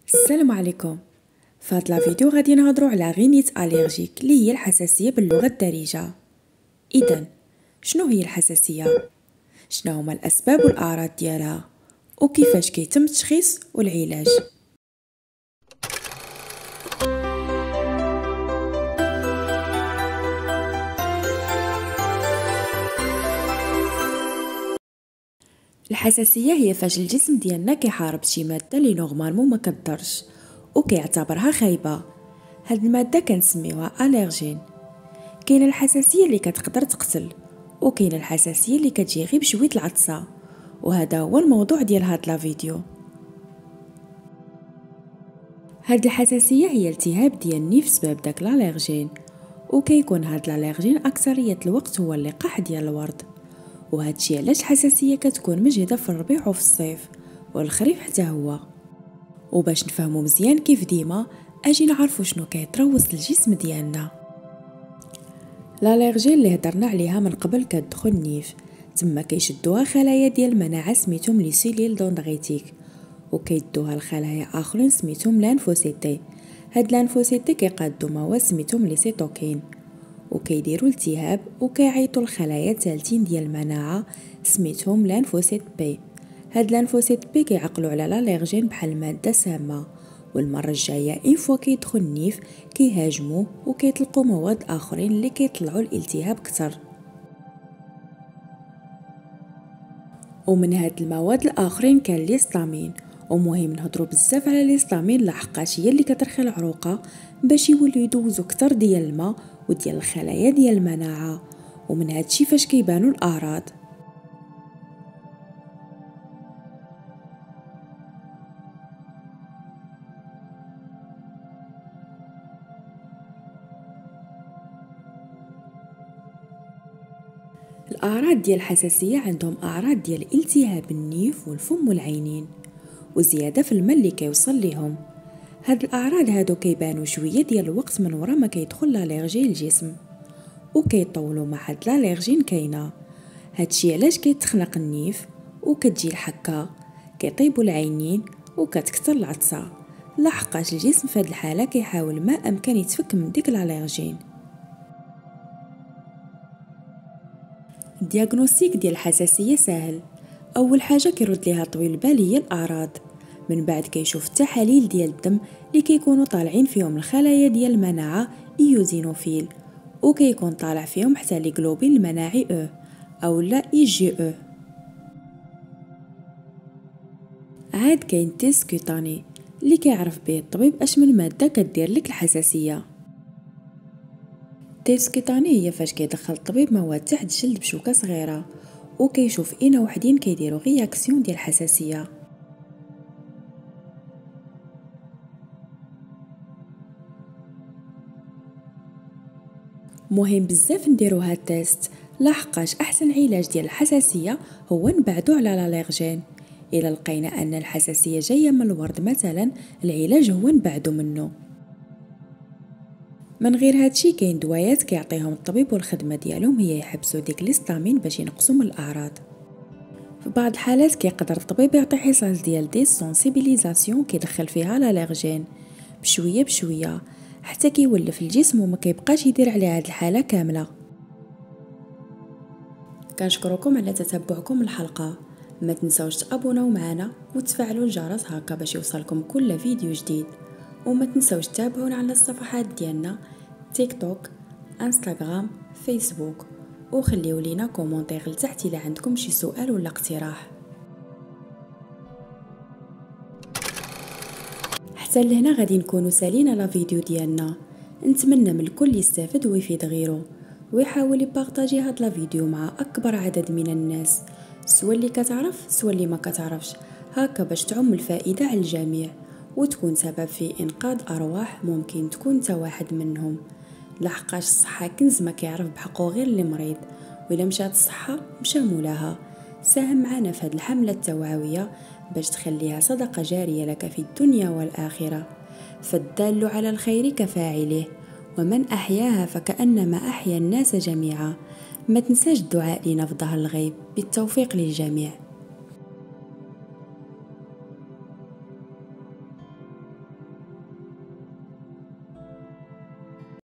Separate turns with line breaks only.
السلام عليكم. في هاد الفيديو غادي نهضروا على غينيت اليرجيك اللي هي الحساسيه باللغه الدارجه. اذا شنو هي الحساسيه؟ شنو هما الاسباب والاعراض ديالها وكيفاش كيتم التشخيص والعلاج؟ الحساسيه هي فاش الجسم ديالنا كيحارب شي ماده اللي نورمالمون ما كتضرش وكيعتبرها خايبه. هاد الماده كنسميوها اليرجين. كاينه الحساسيه اللي كتقدر تقتل وكاينه الحساسيه اللي كتجي غير بشويه العطسه، وهذا هو الموضوع ديال هاد لا فيديو. هاد الحساسيه هي التهاب ديال النيف بسبب داك الالرجين، وكيكون هاد الالرجين اكثريه الوقت هو اللقاح ديال الورد، وهذا الشيء علاش الحساسيه كتكون مجهده في الربيع وفي الصيف والخريف حتى هو. وباش نفهموا مزيان كيف ديما اجي نعرفوا شنو كيطرا وسط الجسم ديالنا. الالرجين اللي هضرنا عليها من قبل كتدخل النيف، تما كيشدوها خلايا ديال المناعه سميتهم لي سيليل دندريتيك، وكيدوها لخلايا اخرين سميتهم لانفوسيتي. هاد لانفوسيتي كيقادو مواد سميتهم لي سيتوكين، وكيديروا التهاب وكيعيطوا الخلايا تالتين ديال المناعه سميتهم لانفوسيت بي. هاد لانفوسيت بي كيعقلوا على الالرجين بحال ماده سامه، والمره الجايه اين فوا كيدخل النيف كيهاجموه وكيطلقوا مواد اخرين اللي كيطلعوا الالتهاب اكثر. ومن هاد المواد الاخرين كان الهستامين، ومهم نهضروا بزاف على الهستامين لحقاش هي اللي كترخي العروقه باش يوليو يدوزوا اكثر ديال الماء وديال الخلايا ديال المناعه. ومن هادشي فاش كيبانوا الاعراض. الأعراض ديال الحساسية عندهم أعراض ديال التهاب النيف والفم والعينين وزيادة في الماء اللي كيوصل ليهم. هاد الأعراض هادو كيبانو شوية ديال الوقت من ورا ما كيدخل الالرجي للجسم، وكيطولوا مع هاد الالرجين كاينه. هادشي علاش كيتخنق النيف وكتجي الحكه، كيطيبوا العينين وكتكثر العطسه، لحقاش الجسم في هاد الحاله كيحاول ما امكن يتفك من ديك الالرجين. الدياغنوستيك ديال الحساسيه سهل. اول حاجه كيرد ليها طويل البال هي الاعراض، من بعد كيشوف التحاليل ديال الدم اللي كيكونوا طالعين فيهم الخلايا ديال المناعه ايوزينوفيل، وكيكون طالع فيهم حتى لي جلوبين المناعي او لا اي جي عاد كاين تيست كوتاني اللي كيعرف به الطبيب اش من ماده كدير لك الحساسيه. تيست كوتاني هي فاش كيدخل الطبيب مواد تحت الجلد بشوكه صغيره وكيشوف اين وحدين كيديروا رياكسيون ديال الحساسيه. مهم بزاف نديرو هاد التيست، لحقاش احسن علاج ديال الحساسيه هو نبعدو على الالرجين. الا لقينا ان الحساسيه جايه من الورد مثلا، العلاج هو نبعدو منه. من غير هادشي كاين دوايات كيعطيهم الطبيب والخدمه ديالهم هي يحبسوا ديك الهستامين باش ينقصوا من الاعراض. في بعض الحالات كيقدر الطبيب يعطي حصص ديال ديسونسيبيليزاسيون كيدخل فيها الالرجين بشويه بشويه حتى كيولف الجسم وما كيبقاش يدير على هاد الحاله كامله. كنشكركم على تتبعكم الحلقه، ما تنساوش تابوناو معنا وتفعلوا الجرس هكا باش يوصلكم كل فيديو جديد، وما تنساوش تتابعونا على الصفحات ديالنا تيك توك، انستغرام، فيسبوك، وخليو لينا كومونتير لتحت الا عندكم شي سؤال ولا اقتراح. حتى لهنا غادي نكونوا سالينا لا فيديو ديالنا. نتمنى من الكل يستافد ويفيد غيره ويحاول يبارطاجي هاد لا فيديو مع اكبر عدد من الناس، سواء اللي كتعرف سواء اللي ما كتعرفش، هكا باش تعم الفائده على الجميع وتكون سبب في انقاذ ارواح ممكن تكون انت واحد منهم. لحقاش الصحه كنز ما كيعرف بحقه غير اللي مريض، وإلا مشات الصحه مشى مولاها. ساهم معنا في هذه الحمله التوعويه باش تخليها صدقه جاريه لك في الدنيا والاخره. فالدال على الخير كفاعله، ومن احياها فكانما احيا الناس جميعا. ما تنساش الدعاء لنا في ظهر الغيب بالتوفيق للجميع.